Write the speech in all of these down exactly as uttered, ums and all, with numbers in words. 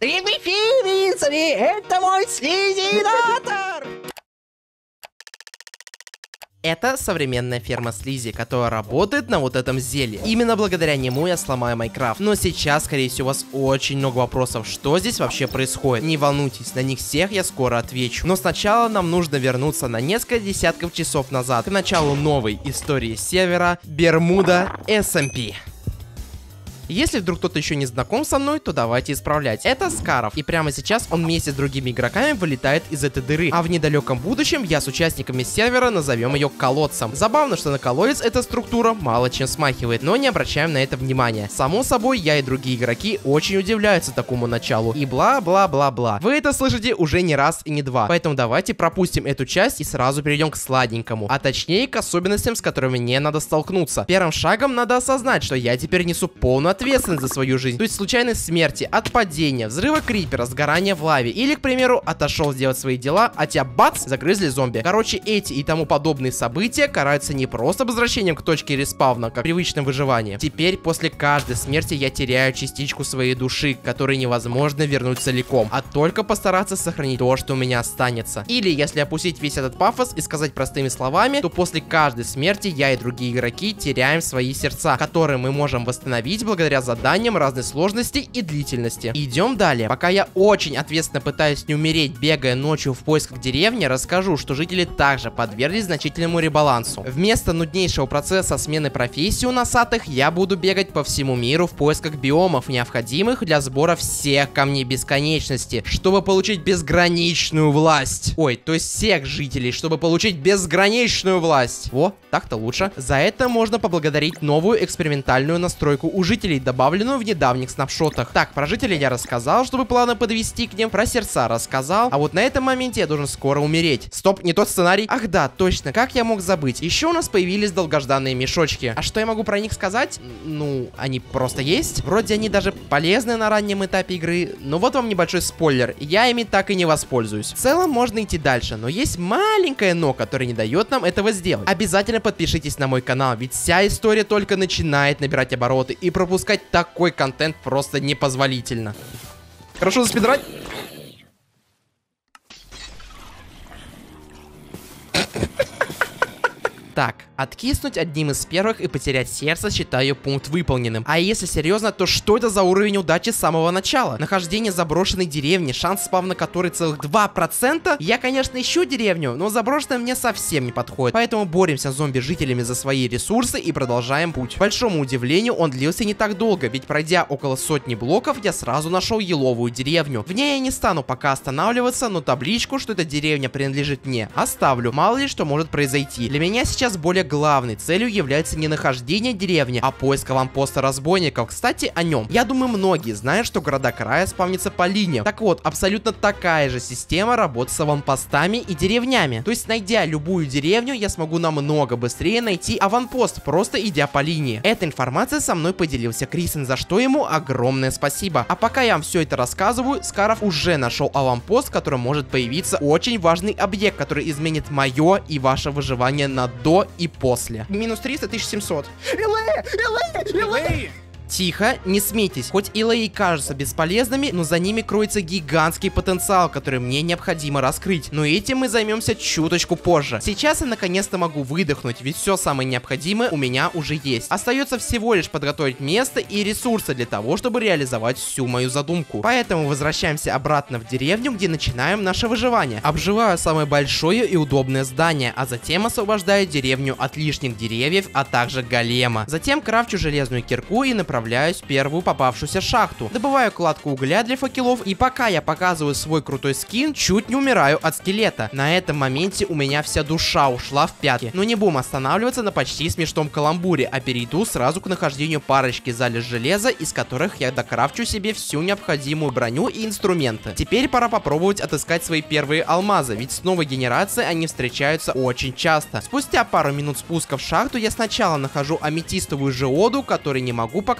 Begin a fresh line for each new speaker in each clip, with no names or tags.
Ты в эфире, Винсори! Это мой слизинатор! Это современная ферма слизи, которая работает на вот этом зелье. Именно благодаря нему я сломаю Майнкрафт. Но сейчас, скорее всего, у вас очень много вопросов, что здесь вообще происходит. Не волнуйтесь, на них всех я скоро отвечу. Но сначала нам нужно вернуться на несколько десятков часов назад, к началу новой истории сервера Бермуда эс эм пи. Если вдруг кто-то еще не знаком со мной, то давайте исправлять. Это Скаров, и прямо сейчас он вместе с другими игроками вылетает из этой дыры. А в недалеком будущем я с участниками сервера назовем ее колодцем. Забавно, что на колодец эта структура мало чем смахивает, но не обращаем на это внимания. Само собой, я и другие игроки очень удивляются такому началу. И бла-бла-бла-бла. Вы это слышите уже не раз и не два. Поэтому давайте пропустим эту часть и сразу перейдем к сладенькому. А точнее к особенностям, с которыми мне надо столкнуться. Первым шагом надо осознать, что я теперь несу полную ответственность за свою жизнь. То есть случайной смерти, от падения, взрыва крипера, сгорания в лаве. Или, к примеру, отошел сделать свои дела, а тебя бац, загрызли зомби. Короче, эти и тому подобные события караются не просто возвращением к точке респавна, как привычным выживанием. Теперь, после каждой смерти, я теряю частичку своей души, которой невозможно вернуть целиком, а только постараться сохранить то, что у меня останется. Или, если опустить весь этот пафос и сказать простыми словами, то после каждой смерти я и другие игроки теряем свои сердца, которые мы можем восстановить благодаря благодаря заданиям разной сложности и длительности. Идем далее. Пока я очень ответственно пытаюсь не умереть, бегая ночью в поисках деревни, расскажу, что жители также подверглись значительному ребалансу. Вместо нуднейшего процесса смены профессии у носатых, я буду бегать по всему миру в поисках биомов, необходимых для сбора всех камней бесконечности, чтобы получить безграничную власть. Ой, то есть всех жителей, чтобы получить безграничную власть. Во, так-то лучше. За это можно поблагодарить новую экспериментальную настройку у жителей, добавленную в недавних снапшотах. Так, про жителей я рассказал, чтобы плавно подвести к ним, про сердца рассказал, а вот на этом моменте я должен скоро умереть. Стоп, не тот сценарий. Ах да, точно, как я мог забыть? Еще у нас появились долгожданные мешочки. А что я могу про них сказать? Ну, они просто есть. Вроде они даже полезны на раннем этапе игры, но вот вам небольшой спойлер, я ими так и не воспользуюсь. В целом можно идти дальше, но есть маленькое но, которое не дает нам этого сделать. Обязательно подпишитесь на мой канал, ведь вся история только начинает набирать обороты, и пропускать такой контент просто непозволительно. Хорошо заспидрать. Так, откиснуть одним из первых и потерять сердце считаю пункт выполненным. А если серьезно, то что это за уровень удачи с самого начала? Нахождение заброшенной деревни, шанс спавна которой целых два процента. Я, конечно, ищу деревню, но заброшенная мне совсем не подходит. Поэтому боремся с зомби-жителями за свои ресурсы и продолжаем путь. К большому удивлению, он длился не так долго, ведь пройдя около сотни блоков, я сразу нашел еловую деревню. В ней я не стану пока останавливаться, но табличку, что эта деревня принадлежит мне, оставлю. Мало ли что может произойти. Для меня сейчас Сейчас более главной целью является не нахождение деревни, а поиск аванпоста разбойников. Кстати, о нем. Я думаю, многие знают, что города края спавнятся по линиям. Так вот, абсолютно такая же система работы с аванпостами и деревнями. То есть, найдя любую деревню, я смогу намного быстрее найти аванпост, просто идя по линии. Эта информация со мной поделился Крисен, за что ему огромное спасибо. А пока я вам все это рассказываю, Скаров уже нашел аванпост, в котором может появиться очень важный объект, который изменит мое и ваше выживание на до и после. Минус триста, тысяча семьсот. Элэ! Элэ! Элэ! Тихо, не смейтесь. Хоть илэй кажутся бесполезными, но за ними кроется гигантский потенциал, который мне необходимо раскрыть. Но этим мы займемся чуточку позже. Сейчас я наконец-то могу выдохнуть, ведь все самое необходимое у меня уже есть. Остается всего лишь подготовить место и ресурсы для того, чтобы реализовать всю мою задумку. Поэтому возвращаемся обратно в деревню, где начинаем наше выживание. Обживаю самое большое и удобное здание, а затем освобождаю деревню от лишних деревьев, а также голема. Затем крафчу железную кирку и направляю Направляюсь в первую попавшуюся шахту. Добываю кладку угля для факелов, и пока я показываю свой крутой скин, чуть не умираю от скелета. На этом моменте у меня вся душа ушла в пятки. Но не будем останавливаться на почти смешном каламбуре, а перейду сразу к нахождению парочки залежь железа, из которых я докрафчу себе всю необходимую броню и инструменты. Теперь пора попробовать отыскать свои первые алмазы, ведь с новой генерацией они встречаются очень часто. Спустя пару минут спуска в шахту я сначала нахожу аметистовую жеоду, которую не могу пока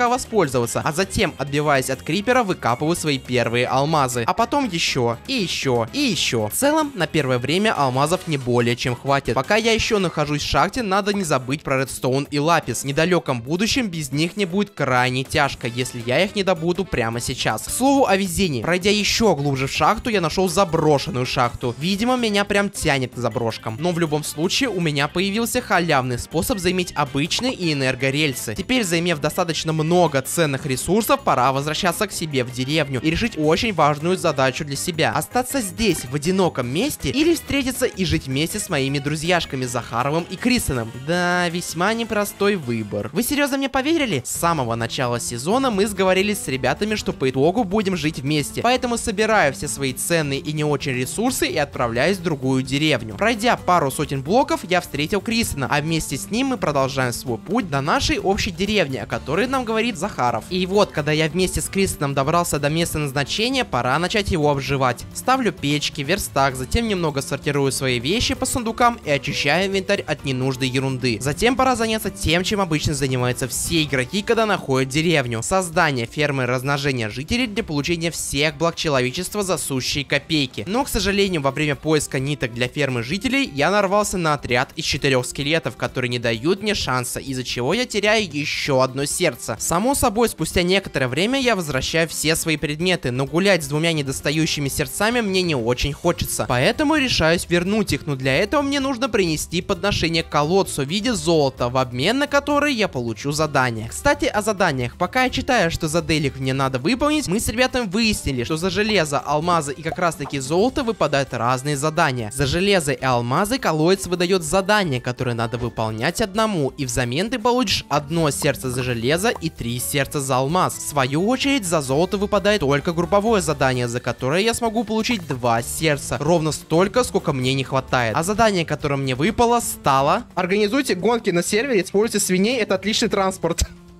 пока воспользоваться, а затем, отбиваясь от крипера, выкапываю свои первые алмазы, а потом еще, и еще, и еще. В целом, на первое время алмазов не более чем хватит. Пока я еще нахожусь в шахте, надо не забыть про редстоун и лапис. В недалеком будущем без них не будет крайне тяжко, если я их не добуду прямо сейчас. К слову о везении. Пройдя еще глубже в шахту, я нашел заброшенную шахту. Видимо, меня прям тянет к заброшкам. Но в любом случае, у меня появился халявный способ заиметь обычные и энергорельсы. Теперь, заимев достаточно много ценных ресурсов, пора возвращаться к себе в деревню и решить очень важную задачу для себя. Остаться здесь, в одиноком месте, или встретиться и жить вместе с моими друзьяшками Захаровым и Крисоном. Да, весьма непростой выбор. Вы серьезно мне поверили? С самого начала сезона мы сговорились с ребятами, что по итогу будем жить вместе. Поэтому собираю все свои ценные и не очень ресурсы и отправляюсь в другую деревню. Пройдя пару сотен блоков, я встретил Крисона, а вместе с ним мы продолжаем свой путь до нашей общей деревни, о которой нам говорит Захаров. И вот, когда я вместе с Крисоном добрался до места назначения, пора начать его обживать. Ставлю печки, верстак, затем немного сортирую свои вещи по сундукам и очищаю инвентарь от ненужной ерунды. Затем пора заняться тем, чем обычно занимаются все игроки, когда находят деревню. Создание фермы размножения жителей для получения всех благ человечества за сущие копейки. Но, к сожалению, во время поиска ниток для фермы жителей я нарвался на отряд из четырех скелетов, которые не дают мне шанса, из-за чего я теряю еще одно сердце. Само собой, спустя некоторое время я возвращаю все свои предметы, но гулять с двумя недостающими сердцами мне не очень хочется. Поэтому решаюсь вернуть их, но для этого мне нужно принести подношение к колодцу в виде золота, в обмен на которое я получу задание. Кстати, о заданиях. Пока я читаю, что за делик мне надо выполнить, мы с ребятами выяснили, что за железо, алмазы и как раз таки золото выпадают разные задания. За железо и алмазы колодец выдает задание, которое надо выполнять одному, и взамен ты получишь одно сердце за железо и три сердца за алмаз. В свою очередь, за золото выпадает только групповое задание, за которое я смогу получить два сердца. Ровно столько, сколько мне не хватает. А задание, которое мне выпало, стало: организуйте гонки на сервере, используйте свиней, это отличный транспорт.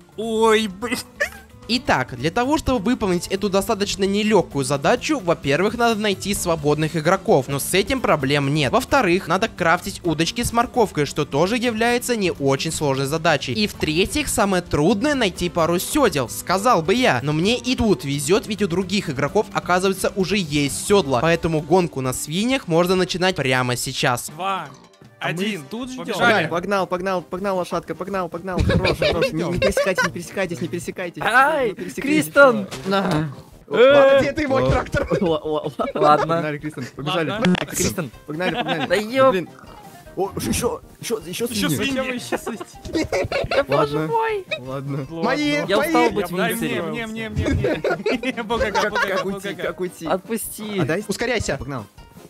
Ой, блин.
Итак, для того, чтобы выполнить эту достаточно нелегкую задачу, во-первых, надо найти свободных игроков, но с этим проблем нет. Во-вторых, надо крафтить удочки с морковкой, что тоже является не очень сложной задачей. И в-третьих, самое трудное — найти пару седел, сказал бы я. Но мне и тут везет, ведь у других игроков, оказывается, уже есть седла. Поэтому гонку на свиньях можно начинать прямо сейчас.
Два.
А
Один.
мы тут ждем.
Побежали.
Погнал, погнал, погнал, лошадка, погнал, погнал. Хорош, хорош. Не, не пересекайтесь, не пересекайтесь, не пересекайтесь.
Ай,
Не пересекайтесь.
Кристон! На.
Ладно, где ты, мой трактор?
Ладно.
Погнали, Кристон, побежали.
Ладно.
Погнали, Кристон.
Кристон,
Погнали, погнали.
да ёп.
Блин. О, еще, еще, еще
Еще
свиньи.
свиньи.
Зачем вы еще сосите? Боже
Ладно.
мой!
Ладно.
Мои,
Я
мои.
устал быть в
Дай мне,
миксере.
мне, мне, мне, мне. Бугага,
Как,
бугага,
как уйти,
бугага.
как уйти?
Отпусти.
А дай.
Ускоряйся.
Погнал.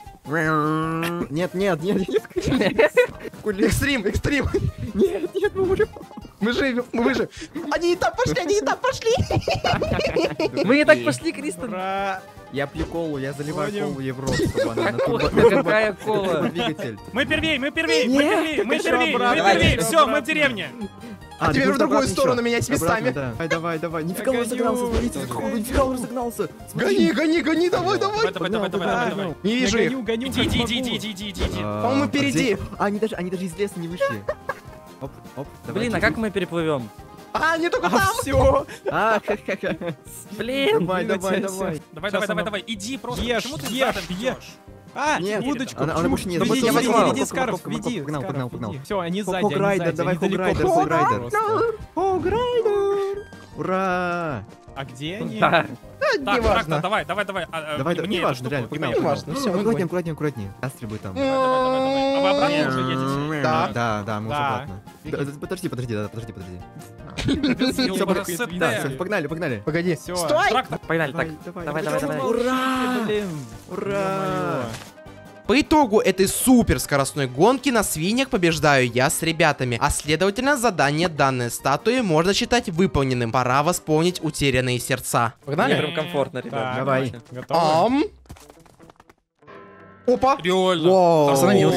Нет, нет, нет, нет. Кулик.
Экстрим, экстрим.
Нет, нет, мы умрем.
Мы живем, мы выживем. Они не там пошли, они не там пошли.
Мы не так пошли, Кристон.
Ура!
Я пью колу, я заливаю
Понял.
колу ей в рот, чтобы она на
Какой-
турбо- на
какая
турбо-
кола?
на турбодвигатель.
Мы первей, мы первей, мы
Нет,
первей, мы
так еще
первей, мы
обратно.
первей.
Давайте,
Все, мы
обратно.
в деревне.
А теперь
ты
в другую
обратно
сторону
еще.
менять
Обратно,
местами.
да. Давай, давай, давай. Нифига он
гоню.
разогнался, смотрите,
Тоже
какой-
гоню.
нифига он разогнался.
Гони, гони, гони, давай, давай.
Давай, давай, давай, давай, давай, давай.
Не вижу их.
Гоню, гоню, иди, иди, иди, иди, иди, иди, иди.
А,
По-моему,
а
впереди.
где- А, они даже, они даже из леса не вышли. Оп, оп, давай.
Блин, а как мы переплывем?
А, не только
А,
там.
все.
А, ха-ха-ха.
Блин!
Давай, давай,
Сейчас,
давай.
Давай,
Сейчас
давай, давай,
оно-
давай, иди просто.
Ешь,
Почему ты
ешь,
задом
ешь.
ведешь?
А,
Нет,
удочку.
она, она больше не
Веди,
веди,
веди,
веди,
веди,
веди,
веди, Скаров,
Морковка, морковка,
веди,
погнал,
Скаров,
погнал, погнал.
веди. Все, они
Хо-
сзади,
Хограйдер,
они сзади,
давай
они далеко.
Хограйдер, Хограйдер.
Просто.
Хограйдер! Ура!
А где они?
Да.
Так,
Неважно.
трактор, давай, давай, давай. а, а,
Давай,
мне
не
эту
важно,
штуку,
реально,
ты
погнал.
мне.
Неважно, все, мы
Аккуратнее,
гоним.
аккуратнее, аккуратнее. Ястребы там.
Давай, давай, давай, давай. А вы обратно уже едете?
Да.
Да, да, мы уже
Да.
обратно. Да, Подожди, подожди, да, подожди, подожди.
Ёбаный
Ёбаный
сет.
свинья.
Да, всё, погнали, погнали.
Погоди.
Всё.
Стой!
Трактор.
Погнали, так.
Давай,
Давай, давай, давай.
Ура!
Блин.
Ура!
По итогу этой супер скоростной гонки на свиньях побеждаю я с ребятами, а следовательно задание данной статуи можно считать выполненным. Пора восполнить утерянные сердца.
Мне
Погнали?
прям комфортно, ребят.
Так,
Давай.
Готовы?
Ам. Опа.
Реально.
Воу,
Остановился.
прикол.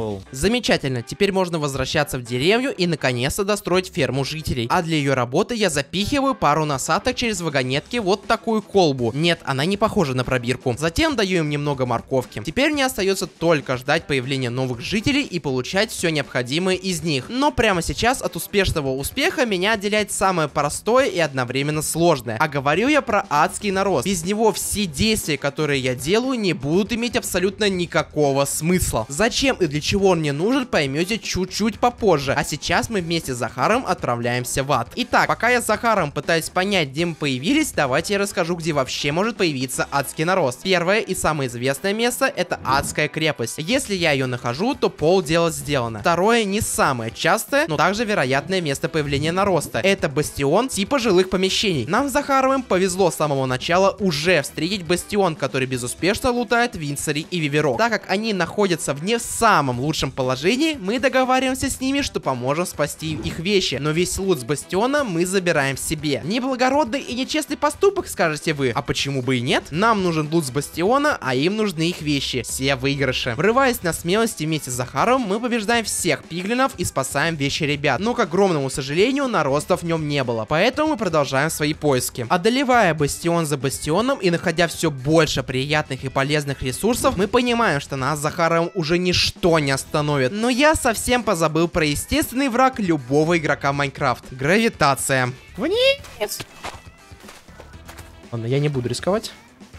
Пошел.
Замечательно, теперь можно возвращаться в деревню и наконец-то достроить ферму жителей. А для ее работы я запихиваю пару насадок через вагонетки вот такую колбу. Нет, она не похожа на пробирку. Затем даю им немного морковки. Теперь мне остается только ждать появления новых жителей и получать все необходимое из них. Но прямо сейчас от успешного успеха меня отделяет самое простое и одновременно сложное. А говорю я про адский нарост. Без него все действия, которые я делаю, не будут иметь абсолютно никакого смысла. Зачем и для чего он мне нужен, поймете чуть-чуть попозже. А сейчас мы вместе с Захаром отправляемся в ад. Итак, пока я с Захаром пытаюсь понять, где мы появились, давайте я расскажу, где вообще может появиться адский нарост. Первое и самое известное место — это адская крепость. Если я ее нахожу, то полдела сделано. Второе, не самое частое, но также вероятное место появления нароста. Это бастион типа жилых помещений. Нам с Захаровым повезло с самого начала уже встретить бастион, который безуспешно лутает Винсери и Виверок. Так как они находятся в не самом лучшем положении, мы договариваемся с ними, что поможем спасти их вещи. Но весь лут с бастиона мы забираем себе. Неблагородный и нечестный поступок, скажете вы. А почему бы и нет? Нам нужен лут с бастиона, а им нужны их вещи. Все выигрыши. Врываясь на смелости вместе с Захаровым, мы побеждаем всех пиглинов и спасаем вещи ребят. Но, к огромному сожалению, наростов в нем не было. Поэтому мы продолжаем свои поиски. Одолевая бастион за бастионом и находя все больше приятных и полезных ресурсов, мы понимаем, что нас с Захаровым уже ничто не остановит. Но я совсем позабыл про естественный враг любого игрока Майнкрафт. Гравитация.
Вниз!
Ладно, я не буду рисковать.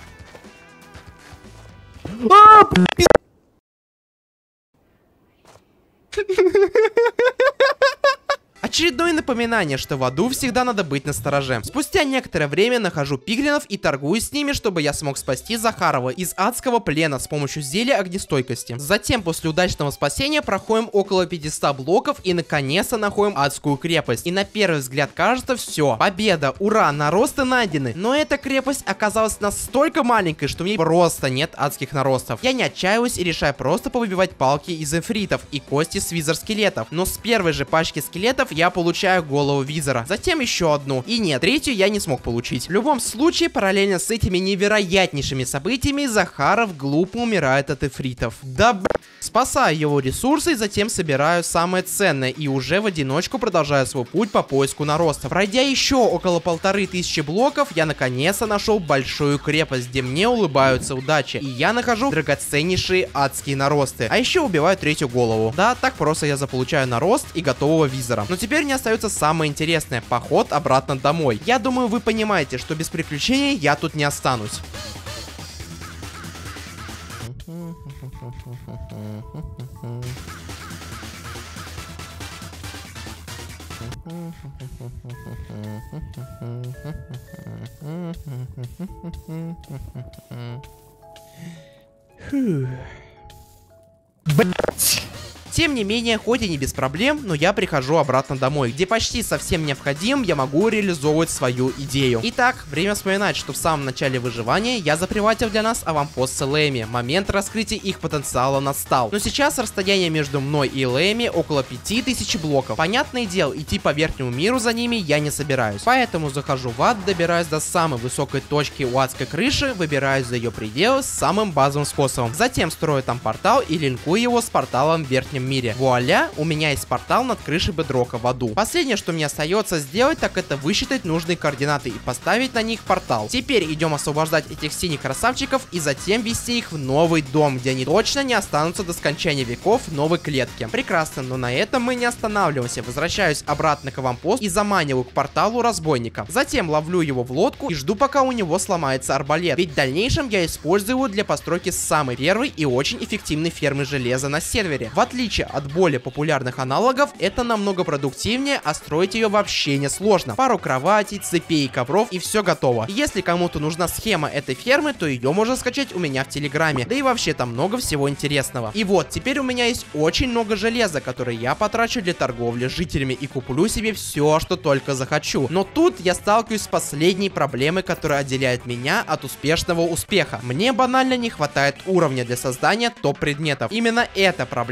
Очередное напоминание, что в аду всегда надо быть настороже. Спустя некоторое время нахожу пиглинов и торгую с ними, чтобы я смог спасти Захарова из адского плена с помощью зелья огнестойкости. Затем, после удачного спасения, проходим около пятисот блоков и наконец-то находим адскую крепость. И на первый взгляд кажется, все, победа, ура, наросты найдены. Но эта крепость оказалась настолько маленькой, что в ней просто нет адских наростов. Я не отчаиваюсь и решаю просто повыбивать палки из эфритов и кости с визор-скелетов. Но с первой же пачки скелетов я получаю голову визора, затем еще одну. И нет, третью я не смог получить. В любом случае, параллельно с этими невероятнейшими событиями, Захаров глупо умирает от эфритов. Да б... Спасаю его ресурсы, затем собираю самое ценное и уже в одиночку продолжаю свой путь по поиску наростов. Пройдя еще около полторы тысячи блоков, я наконец-то нашел большую крепость, где мне улыбаются удачи. И я нахожу драгоценнейшие адские наросты. А еще убиваю третью голову. Да, так просто я заполучаю нарост и готового визора. Но теперь мне остается самое интересное — поход обратно домой. Я думаю, вы понимаете, что без приключений я тут не останусь. Блять. Тем не менее, хоть и не без проблем, но я прихожу обратно домой, где почти со всем необходимым я могу реализовывать свою идею. Итак, время вспоминать, что в самом начале выживания я заприватил для нас аванпост с Элэями. Момент раскрытия их потенциала настал. Но сейчас расстояние между мной и Элэями около пяти тысяч блоков. Понятное дело, идти по верхнему миру за ними я не собираюсь. Поэтому захожу в ад, добираюсь до самой высокой точки у адской крыши, выбираюсь за ее пределы самым базовым способом. Затем строю там портал и линкую его с порталом в верхнем мире. Вуаля, у меня есть портал над крышей бедрока в аду. Последнее, что мне остается сделать, так это высчитать нужные координаты и поставить на них портал. Теперь идем освобождать этих синих красавчиков и затем вести их в новый дом, где они точно не останутся до скончания веков в новой клетке. Прекрасно, но на этом мы не останавливаемся. Возвращаюсь обратно к аванпосту и заманиваю к порталу разбойника. Затем ловлю его в лодку и жду, пока у него сломается арбалет. Ведь в дальнейшем я использую его для постройки самой первой и очень эффективной фермы железа на сервере. В отличие от более популярных аналогов, это намного продуктивнее, а строить ее вообще не сложно. Пару кроватей, цепей и ковров, и все готово. И если кому-то нужна схема этой фермы, то ее можно скачать у меня в Телеграме. Да и вообще там много всего интересного. И вот, теперь у меня есть очень много железа, которое я потрачу для торговли с жителями и куплю себе все, что только захочу. Но тут я сталкиваюсь с последней проблемой, которая отделяет меня от успешного успеха. Мне банально не хватает уровня для создания топ-предметов. Именно эта проблема остается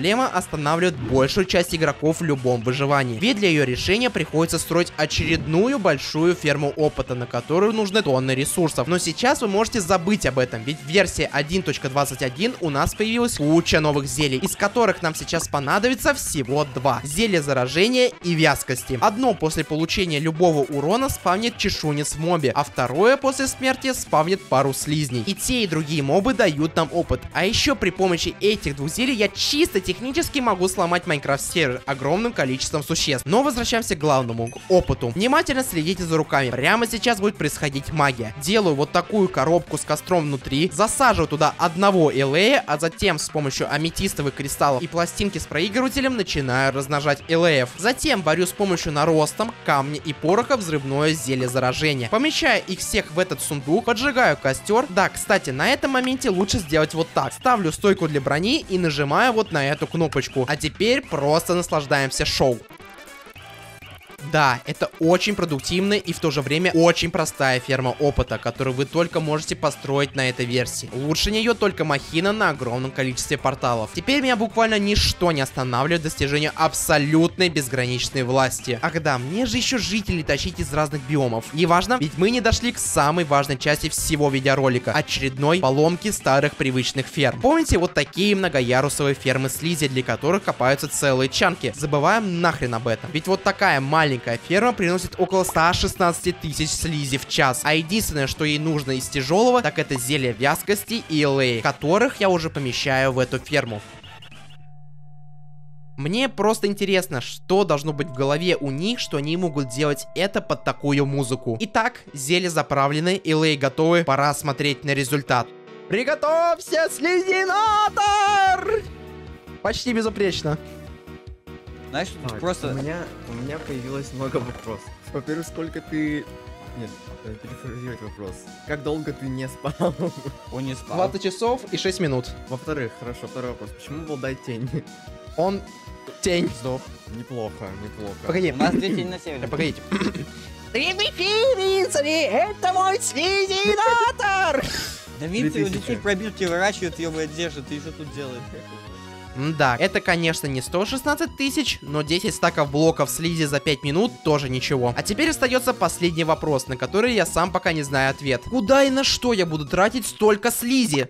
останавливает большую часть игроков в любом выживании. Ведь для ее решения приходится строить очередную большую ферму опыта, на которую нужны тонны ресурсов. Но сейчас вы можете забыть об этом, ведь в версии один точка двадцать один у нас появилась куча новых зелий, из которых нам сейчас понадобится всего два. Зелье заражения и вязкости. Одно после получения любого урона спавнит чешуйниц в мобе, а второе после смерти спавнит пару слизней. И те, и другие мобы дают нам опыт. А еще при помощи этих двух зелий я чисто технически могу сломать Майнкрафт сервер огромным количеством существ. Но возвращаемся к главному, к опыту. Внимательно следите за руками. Прямо сейчас будет происходить магия. Делаю вот такую коробку с костром внутри, засаживаю туда одного элея, а затем с помощью аметистовых кристаллов и пластинки с проигрывателем начинаю размножать элеев. Затем варю с помощью наростом, камня и пороха взрывное зелье заражения. Помещаю их всех в этот сундук, поджигаю костер. Да, кстати, на этом моменте лучше сделать вот так. Ставлю стойку для брони и нажимаю вот на эту кнопочку. А теперь просто наслаждаемся шоу. Да, это очень продуктивная и в то же время очень простая ферма опыта, которую вы только можете построить на этой версии. Лучше нее только махина на огромном количестве порталов. Теперь меня буквально ничто не останавливает достижению абсолютной безграничной власти. Ах да, мне же еще жителей тащить из разных биомов. Неважно, ведь мы не дошли к самой важной части всего видеоролика. Очередной поломки старых привычных ферм. Помните вот такие многоярусовые фермы слизи, для которых копаются целые чанки? Забываем нахрен об этом. Ведь вот такая маленькая Маленькая ферма приносит около ста шестнадцати тысяч слизи в час. А единственное, что ей нужно из тяжелого, так это зелье вязкости и элей, которых я уже помещаю в эту ферму. Мне просто интересно, что должно быть в голове у них, что они могут делать это под такую музыку. Итак, зелье заправлены, элей готовы, пора смотреть на результат. Приготовься, слизинатор! Почти безупречно.
Знаешь,
Так,
просто...
у меня, у меня появилось много вопросов. Во-первых, сколько ты... Нет, э, перефразировать вопрос. Как долго ты не спал?
Он не спал.
двадцать часов и шесть минут.
Во-вторых, хорошо, второй вопрос. Почему был дай тень?
Он... Тень.
Сдох. Неплохо, неплохо.
Погоди.
У нас две тени на севере.
Погодите.
Это мой слизинатор!
Да видите, у
две тысячи.
детей пробирки выращивают, ее держат, ты что тут делаешь?
Да, это, конечно, не сто шестнадцать тысяч, но десять стаков блоков слизи за пять минут тоже ничего. А теперь остается последний вопрос, на который я сам пока не знаю ответ. Куда и на что я буду тратить столько слизи?